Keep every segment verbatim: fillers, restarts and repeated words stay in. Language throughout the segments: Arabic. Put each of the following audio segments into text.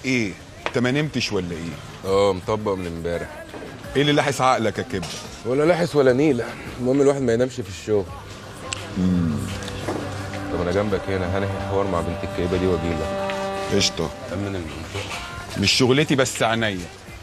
ايه انت ما نمتش ولا ايه؟ اه مطبق من امبارح. ايه اللي لاحس عقلك يا كبده؟ ولا لاحس ولا نيله، المهم الواحد ما ينامش في الشغل. امم طب انا جنبك هنا هنهي حوار مع بنت الكئيبه دي واجيلك. قشطه. امن المنطقه. مش شغلتي بس عينيا.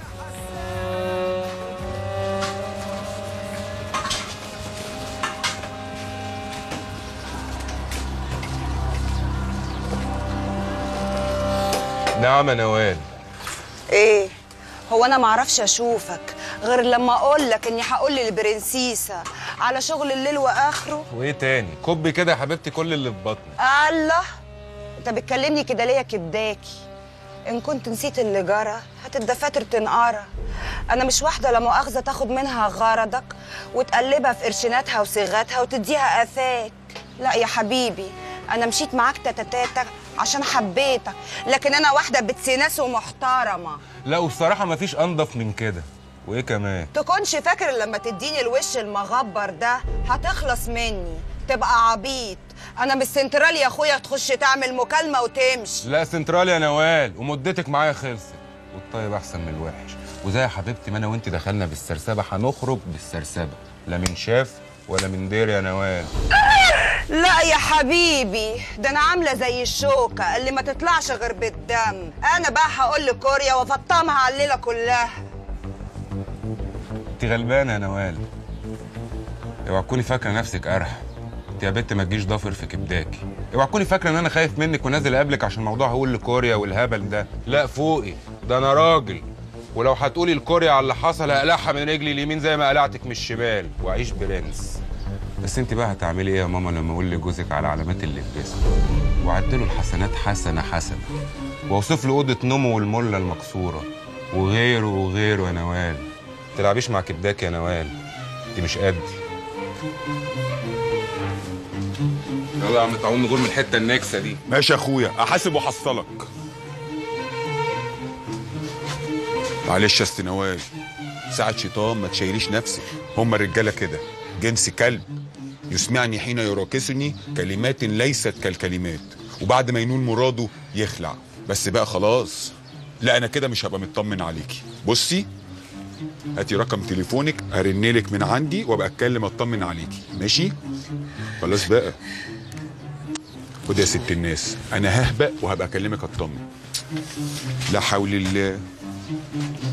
نعم يا نوال. ايه هو انا معرفش اشوفك غير لما اقول لك اني هقول للبرنسيسه على شغل الليل واخره؟ وايه تاني؟ كبي كده يا حبيبتي كل اللي في بطني. الله، انت بتكلمني كده ليه يا كبداكي؟ ان كنت نسيت اللي جرى هات الدفاتر تنقرا. انا مش واحده لا مؤاخذه تاخد منها غرضك وتقلبها في قرشيناتها وصيغاتها وتديها افاك. لا يا حبيبي، انا مشيت معاك تتاتاتا عشان حبيتك، لكن انا واحده بتسيناس ومحترمه. لا وبصراحه مفيش انضف من كده. وايه كمان؟ تكونش فاكر لما تديني الوش المغبر ده هتخلص مني تبقى عبيط. انا مش سنترال يا اخويا تخش تعمل مكالمه وتمشي. لا سنترال يا نوال، ومدتك معايا خلصت. والطيب احسن من الوحش، وزي يا حبيبتي ما انا وانت دخلنا بالسرسبه هنخرج بالسرسبه، لا من شاف ولا من دير يا نوال. لا يا حبيبي، ده انا عامله زي الشوكه اللي ما تطلعش غير بالدم. انا بقى هقول لكوريا وافطمها على الليله كلها. انت غلبانه يا نوال، اوعى تكوني فاكره نفسك قرح. انت يا بت ما تجيش ضافر في كبداكي. اوعى تكوني فاكره ان انا خايف منك ونازل اقابلك عشان موضوع هقول لكوريا والهبل ده. لا فوقي، ده انا راجل، ولو هتقولي لكوريا على اللي حصل هقلعها من رجلي اليمين زي ما قلعتك من الشمال واعيش برنس. بس انت بقى هتعملي ايه يا ماما لما اقول لجوزك على علامات اللي في جسمه وعدله الحسنات حسنه حسنه واوصف له اوضه نومه والمله المكسوره وغيره وغيره؟ يا نوال ما تلعبيش مع كبداك يا نوال، انت مش قدي. يلا يا عم تعاون نغور من الحته النكسه دي. ماشي يا اخويا، احاسب واحصلك. معلش يا استاذ نوال، ساعة شيطان ما تشيليش نفسك. هم الرجاله كده، جنس كلب يسمعني حين يراكسني كلمات ليست كالكلمات، وبعد ما ينول مراده يخلع. بس بقى خلاص، لا انا كده مش هبقى مطمن عليكي. بصي هاتي رقم تليفونك ارنلك من عندي وابقى اتكلم اطمن عليكي، ماشي؟ خلاص بقى. خد يا ست الناس، انا ههبق وهبقى اكلمك اطمن. لا حول الله.